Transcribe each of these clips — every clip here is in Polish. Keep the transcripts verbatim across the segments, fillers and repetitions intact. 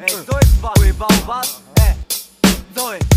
Ej, co jest was? Pojebało was? E, co jest?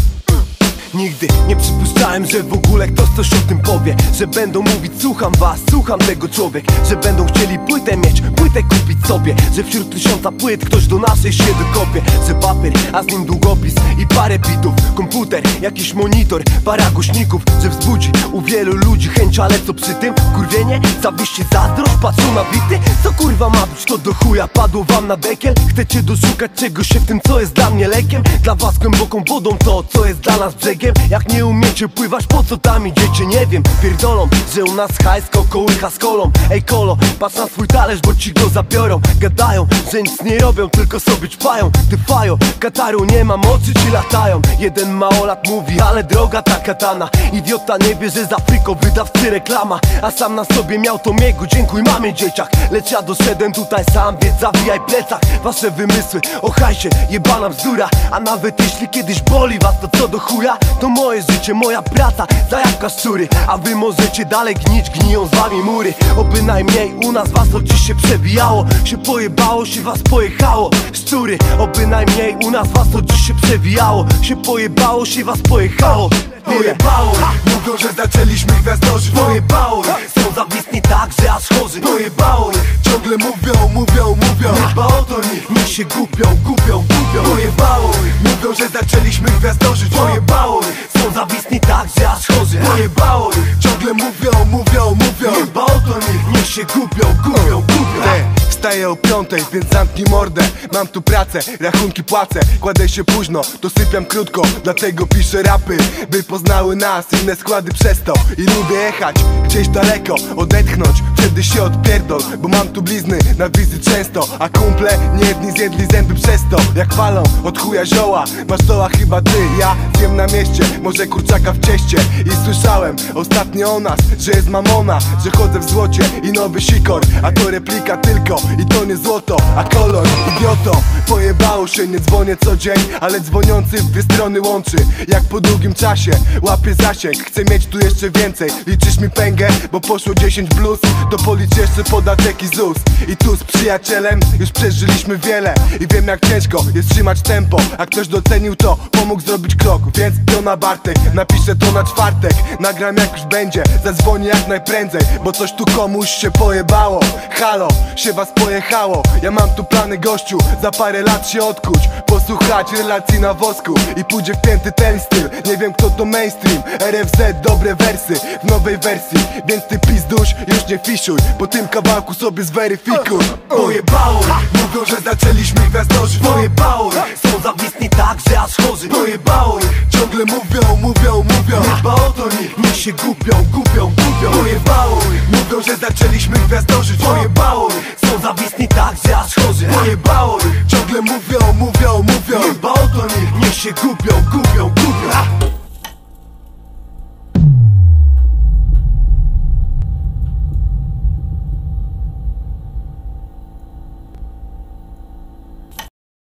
Nigdy nie przypuszczałem, że w ogóle ktoś coś o tym powie. Że będą mówić słucham was, słucham tego człowiek. Że będą chcieli płytę mieć, płytę kupić sobie. Że wśród tysiąca płyt ktoś do naszej się dokopie. Że papier, a z nim długopis i parę bitów. Komputer, jakiś monitor, para głośników. Że wzbudzi u wielu ludzi chęć, ale co przy tym? Kurwienie, zawiści, zazdrość, patrzą na bity. Co kurwa ma być, to do chuja padło wam na dekiel? Chcecie doszukać czegoś się w tym, co jest dla mnie lekiem? Dla was głęboką wodą to, co jest dla nas brzegiem. Jak nie umiecie pływać, po co tam idziecie? Nie wiem, pierdolą, że u nas hajsko kołycha z kolą. Ej kolo, patrz na swój talerz, bo ci go zabiorą. Gadają, że nic nie robią, tylko sobie ćpają. Ty fajo, Kataru nie ma mocy, ci latają. Jeden małolat mówi, ale droga ta katana. Idiota nie wie, że za friko wydawcy reklama. A sam na sobie miał to miegu, dziękuj mamie dzieciak. Lecz ja doszedłem tutaj sam, więc zawijaj plecak. Wasze wymysły o hajsie, jebana bzdura. A nawet jeśli kiedyś boli was, to co do chuja? To moje życie, moja praca, zajawka szczury. A wy możecie dalej gnić, gniją z wami mury. Oby najmniej u nas was to dziś się przebijało. Się pojebało, się was pojechało, szczury. Oby najmniej u nas was to dziś się przewijało. Się pojebało, się was pojechało. Pojebało, mówią, że zaczęliśmy gwiazdorzy. Pojebało, są zawistni tak, że aż chorzy. Pojebało, ciągle mówią, mówią, mówią. Nie dba o to nikt, niech się gubią, gubią, gubią. Pojebało, mówią, że zaczęliśmy gwiazdorzy. Pojebało, są zawistni tak, że aż chorzy. Pojebało, ciągle mówią, mówią, mówią. Nie dba o to nikt, niech się gubią, gubią, gubią. Wstaję o piątej, więc zamknij mordę. Mam tu pracę, rachunki płacę. Kładę się późno, to sypiam krótko. Dlatego piszę rapy, by poznały nas inne składy przez to. I lubię jechać gdzieś daleko, odetchnąć, wtedy się odpierdol. Bo mam tu blizny na wizy często. A kumple nie jedni zjedli zęby przez to. Jak falą od chuja zioła, masz doła chyba ty. Ja zjem na mieście, może kurczaka w cieście. I słyszałem ostatnio o nas, że jest mamona, że chodzę w złocie i nowy sikor. A to replika tylko i to nie złoto, a kolor idioto. Pojebało się, nie dzwonię co dzień, ale dzwoniący w dwie strony łączy. Jak po długim czasie łapię zasięg, chcę mieć tu jeszcze więcej. Liczysz mi pęgę, bo poszło dziesięć plus. To policz jeszcze podatek i ZUS. I tu z przyjacielem już przeżyliśmy wiele. I wiem jak ciężko jest trzymać tempo. A ktoś docenił to, pomógł zrobić krok. Więc to na Bartek, napiszę to na czwartek. Nagram jak już będzie, zadzwonię jak najprędzej. Bo coś tu komuś się pojebało. Halo, się was pojechało. Ja mam tu plany gościu, za parę lat się odkuć. Posłuchać relacji na wosku i pójdzie wpięty ten styl. Nie wiem kto to mainstream, R F Z dobre wersy w nowej wersji. Więc ty pizduś, już nie fiszuj. Po tym kawałku sobie zweryfikuj. Pojebało, mówią, że zaczęliśmy gwiazdorzy. Pojebało, są zawistni tak, że aż chorzy. Pojebało, ciągle mówią, mówią, mówią. Nie dba o to nikt, niech się gubią, gubią, gubią. Pojebało, mówią, że zaczęliśmy gwiazdorzy. Pojebało, są zawistni tak, że aż chorzy. Pojebało, ciągle mówią, mówią, mówią. Nie dba o to nikt, niech się gubią, gubią, gubią.